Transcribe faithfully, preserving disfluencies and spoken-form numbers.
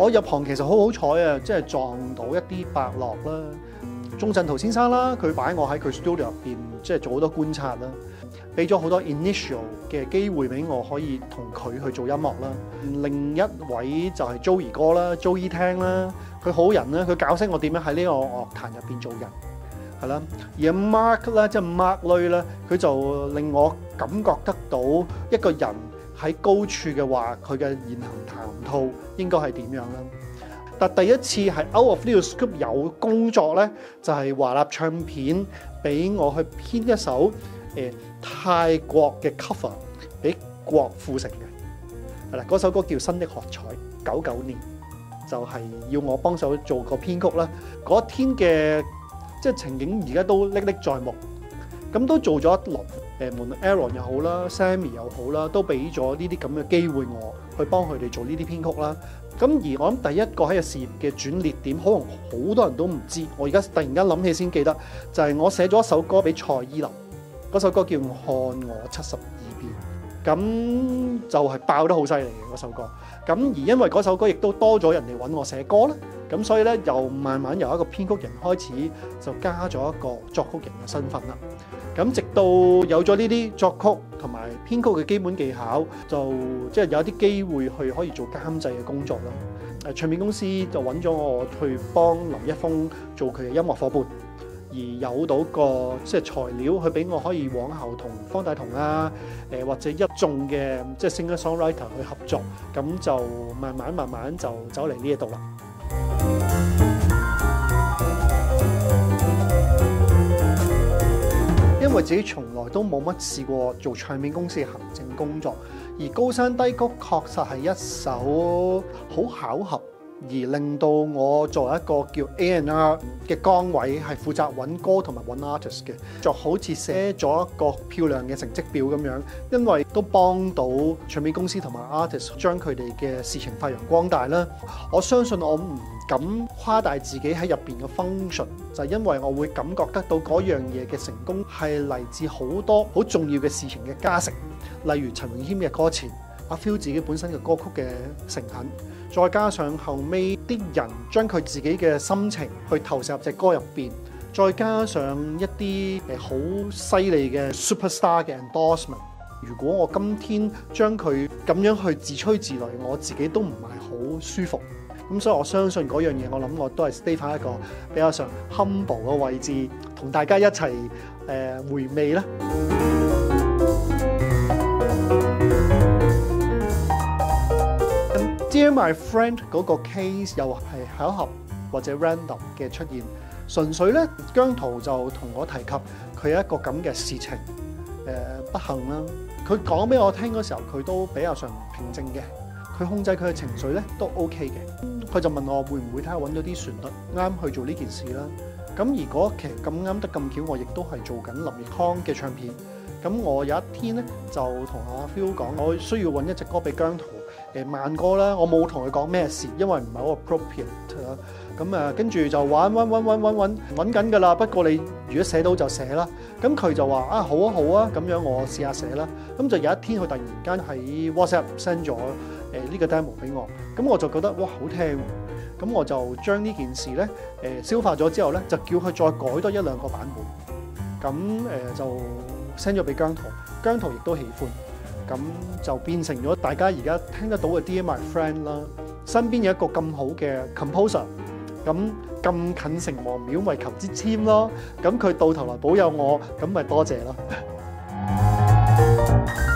我入行其實好好彩啊，即係撞到一啲伯樂啦，鐘鎮濤先生啦，佢擺我喺佢 studio 入邊，即係做好多觀察啦，俾咗好多 initial 嘅機會俾我可以同佢去做音樂啦。另一位就係 Joey 哥啦 ，Joey 聽啦，佢好人啦，佢教識我點樣喺呢個樂壇入邊做人，係啦。而 Mark 咧，即係 Mark Lui 咧，佢就令我感覺得到一個人喺高處嘅話，佢嘅言行談吐應該係點樣啦。但第一次係 out of 呢個 scope 有工作咧，就係華納唱片俾我去編一首誒、呃、泰國嘅 cover 俾郭富城嘅，係啦，嗰首歌叫《新的喝彩》，九九年就係、是、要我幫手做個編曲啦。嗰天嘅即係情景而家都歷歷在目，咁都做咗一輪。誒，無論 Aaron 又好啦 ，Sammy 又好啦，都俾咗呢啲咁嘅機會我去幫佢哋做呢啲編曲啦。咁而我諗第一個喺個事業嘅轉捩點，可能好多人都唔知。我而家突然間諗起先記得，就係、是、我寫咗一首歌俾蔡依林，嗰首歌叫《看我七十二變》，咁就係爆得好犀利嘅嗰首歌。咁而因為嗰首歌亦都多咗人哋揾我寫歌啦，咁所以咧又慢慢由一個編曲人開始，就加咗一個作曲人嘅身份啦。咁直到有咗呢啲作曲同埋編曲嘅基本技巧，就即係有一啲機會去可以做監製嘅工作啦。誒，唱片公司就揾咗我去幫林一峰做佢嘅音樂夥伴，而有到個即係材料去俾我可以往後同方大同啊，誒或者一眾嘅即係 singer songwriter 去合作，咁就慢慢慢慢就走嚟呢一度啦。因為自己從來都冇乜試過做唱片公司嘅行政工作，而高山低谷確實係一首好巧合，而令到我作為一個叫 A and R 嘅崗位，係負責揾歌同埋揾 artist 嘅，就好似寫咗一個漂亮嘅成績表咁樣，因為都幫到唱片公司同埋 artist 將佢哋嘅事情發揚光大啦。我相信我唔敢誇大自己喺入邊嘅 function， 就係因為我會感覺得到嗰樣嘢嘅成功係嚟自好多好重要嘅事情嘅加成，例如陳詠謙嘅歌詞，阿 Phil 自己本身嘅歌曲嘅誠懇，再加上後尾啲人將佢自己嘅心情去投射入隻歌入邊，再加上一啲誒好犀利嘅 superstar 嘅 endorsement。如果我今天將佢咁樣去自吹自擂，我自己都唔係好舒服。咁所以我相信嗰樣嘢，我諗我都係 stay 翻一個比較上 humble 嘅位置，同大家一齊誒、呃、回味啦。Dear My Friend 嗰個 case 又係巧合或者 random 嘅出現，純粹咧姜濤就同我提及佢有一個咁嘅事情，誒、呃、不幸啦。佢講俾我聽嗰時候，佢都比較上平靜嘅。佢控制佢嘅情緒咧都 OK 嘅，佢就問我會唔會睇下揾到啲旋律啱去做呢件事啦。咁而嗰期咁啱得咁巧，我亦都係做緊林奕匡嘅唱片。咁我有一天咧就同阿 Phil 講，我需要揾一隻歌俾姜濤，誒慢歌啦。我冇同佢講咩事，因為唔係好 appropriate 啦。咁啊，跟住就揾揾揾揾揾揾揾緊㗎啦。不過你如果寫到就寫啦。咁佢就話啊好啊好啊，咁樣我試下寫啦。咁就有一天佢突然間喺 WhatsApp send 咗。誒、這、呢個 demo 俾我，咁我就覺得哇好聽，咁我就將呢件事咧誒、呃、消化咗之後咧，就叫佢再改多一兩個版本，咁誒、呃、就 send 咗俾姜濤，姜濤亦都喜歡，咁就變成咗大家而家聽得到嘅 Dear My Friend 啦。身邊有一個咁好嘅 composer，咁咁近城隍廟為求之籤咯，咁佢到頭來保佑我，咁咪多謝咯。